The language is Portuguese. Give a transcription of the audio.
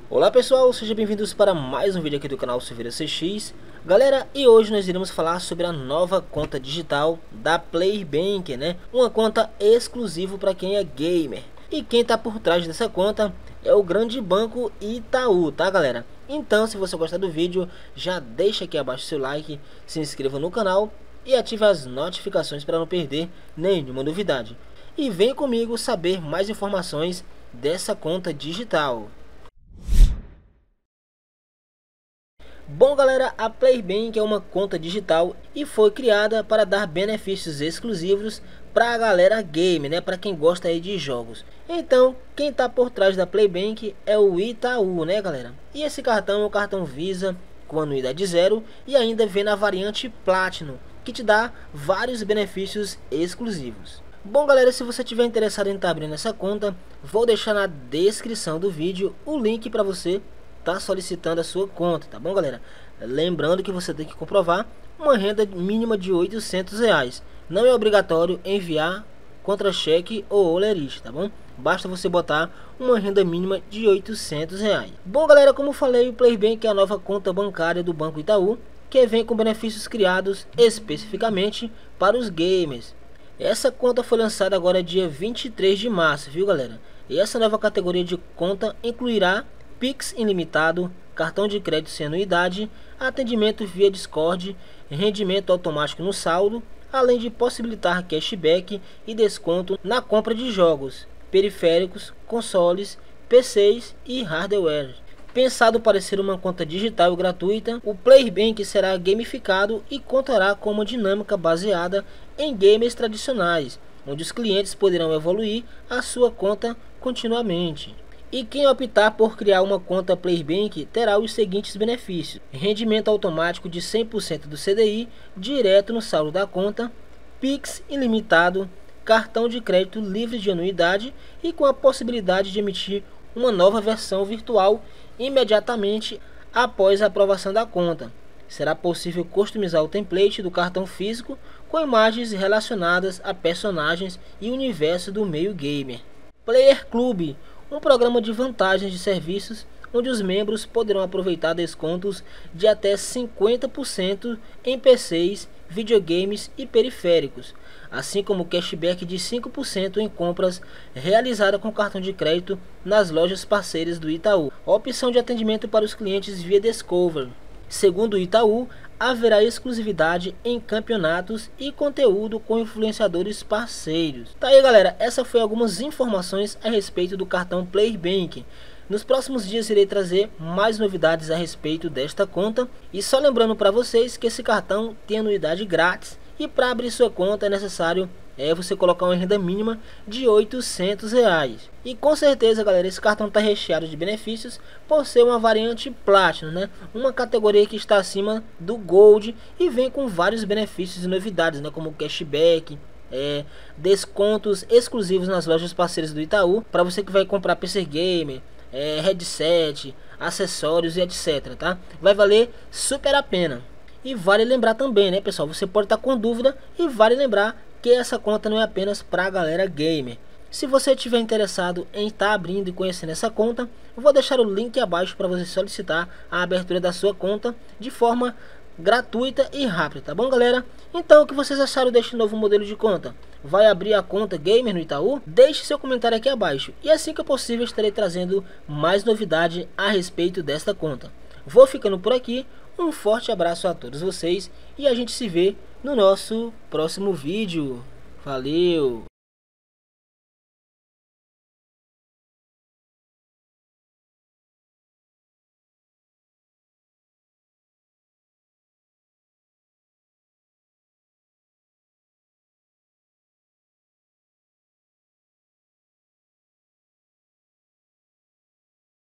Olá pessoal, sejam bem-vindos para mais um vídeo aqui do canal Silveira CX. Galera, e hoje nós iremos falar sobre a nova conta digital da Playbank, né? Uma conta exclusiva para quem é gamer. E quem está por trás dessa conta é o grande banco Itaú, tá galera? Então, se você gostar do vídeo, já deixa aqui abaixo seu like, se inscreva no canal e ative as notificações para não perder nenhuma novidade. E vem comigo saber mais informações dessa conta digital. Bom galera, a Playbank é uma conta digital e foi criada para dar benefícios exclusivos para a galera game, né? Para quem gosta aí de jogos. Então, quem está por trás da Playbank é o Itaú, né galera? E esse cartão é o cartão Visa com anuidade zero e ainda vem na variante Platinum, que te dá vários benefícios exclusivos. Bom galera, se você tiver interessado em estar abrindo essa conta, vou deixar na descrição do vídeo o link para você tá solicitando a sua conta, tá bom galera? Lembrando que você tem que comprovar uma renda mínima de R$ 800. Não é obrigatório enviar contra-cheque ou olerite, tá bom? Basta você botar uma renda mínima de R$ 800. Bom galera, como falei, o Playbank é a nova conta bancária do Banco Itaú, que vem com benefícios criados especificamente para os gamers. Essa conta foi lançada agora dia 23 de março, viu galera? E essa nova categoria de conta incluirá Pix ilimitado, cartão de crédito sem anuidade, atendimento via Discord, rendimento automático no saldo, além de possibilitar cashback e desconto na compra de jogos, periféricos, consoles, PCs e hardware. Pensado para ser uma conta digital e gratuita, o Playbank será gamificado e contará com uma dinâmica baseada em games tradicionais, onde os clientes poderão evoluir a sua conta continuamente. E quem optar por criar uma conta Playbank terá os seguintes benefícios: rendimento automático de 100% do CDI direto no saldo da conta, Pix ilimitado, cartão de crédito livre de anuidade e com a possibilidade de emitir uma nova versão virtual imediatamente após a aprovação da conta. Será possível customizar o template do cartão físico com imagens relacionadas a personagens e universo do meio gamer. Player Club, um programa de vantagens de serviços onde os membros poderão aproveitar descontos de até 50% em PCs, videogames e periféricos, assim como cashback de 5% em compras realizadas com cartão de crédito nas lojas parceiras do Itaú. A opção de atendimento para os clientes via Discover. Segundo o Itaú, haverá exclusividade em campeonatos e conteúdo com influenciadores parceiros. Tá aí galera, essa foi algumas informações a respeito do cartão Playbank. Nos próximos dias irei trazer mais novidades a respeito desta conta. E só lembrando para vocês que esse cartão tem anuidade grátis. E para abrir sua conta é necessário você colocar uma renda mínima de R$ 800. E com certeza galera, esse cartão está recheado de benefícios por ser uma variante Platinum, né? Uma categoria que está acima do Gold e vem com vários benefícios e novidades, né? Como cashback, descontos exclusivos nas lojas parceiras do Itaú para você que vai comprar PC Gamer, headset, acessórios e etc, tá? Vai valer super a pena. E vale lembrar também, né pessoal, você pode estar com dúvida e vale lembrar que essa conta não é apenas para a galera gamer. Se você estiver interessado em estar abrindo e conhecendo essa conta, eu vou deixar o link abaixo para você solicitar a abertura da sua conta de forma gratuita e rápida, tá bom galera? Então, o que vocês acharam deste novo modelo de conta? Vai abrir a conta gamer no Itaú? Deixe seu comentário aqui abaixo e assim que possível estarei trazendo mais novidade a respeito desta conta. Vou ficando por aqui, um forte abraço a todos vocês e a gente se vê no nosso próximo vídeo. Valeu!